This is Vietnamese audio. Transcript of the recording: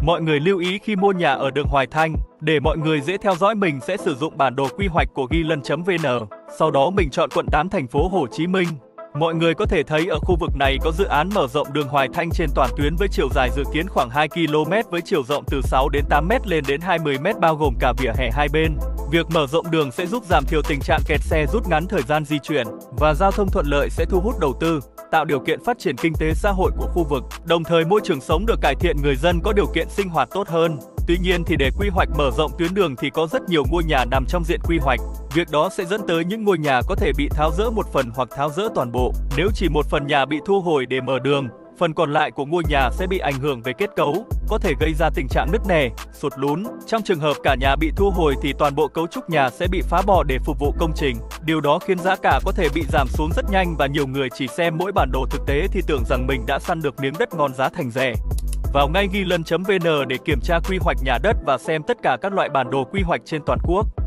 Mọi người lưu ý khi mua nhà ở đường Hoài Thanh, để mọi người dễ theo dõi mình sẽ sử dụng bản đồ quy hoạch của Gilan.vn, sau đó mình chọn quận 8 thành phố Hồ Chí Minh. Mọi người có thể thấy ở khu vực này có dự án mở rộng đường Hoài Thanh trên toàn tuyến với chiều dài dự kiến khoảng 2 km với chiều rộng từ 6 đến 8 m lên đến 20 m bao gồm cả vỉa hè hai bên. Việc mở rộng đường sẽ giúp giảm thiểu tình trạng kẹt xe, rút ngắn thời gian di chuyển và giao thông thuận lợi, sẽ thu hút đầu tư, tạo điều kiện phát triển kinh tế xã hội của khu vực, đồng thời môi trường sống được cải thiện, người dân có điều kiện sinh hoạt tốt hơn. Tuy nhiên thì để quy hoạch mở rộng tuyến đường thì có rất nhiều ngôi nhà nằm trong diện quy hoạch. Việc đó sẽ dẫn tới những ngôi nhà có thể bị tháo dỡ một phần hoặc tháo dỡ toàn bộ. Nếu chỉ một phần nhà bị thu hồi để mở đường, phần còn lại của ngôi nhà sẽ bị ảnh hưởng về kết cấu, có thể gây ra tình trạng nứt nẻ, sụt lún. Trong trường hợp cả nhà bị thu hồi thì toàn bộ cấu trúc nhà sẽ bị phá bỏ để phục vụ công trình. Điều đó khiến giá cả có thể bị giảm xuống rất nhanh và nhiều người chỉ xem mỗi bản đồ thực tế thì tưởng rằng mình đã săn được miếng đất ngon giá thành rẻ. Vào ngay Gilan.vn để kiểm tra quy hoạch nhà đất và xem tất cả các loại bản đồ quy hoạch trên toàn quốc.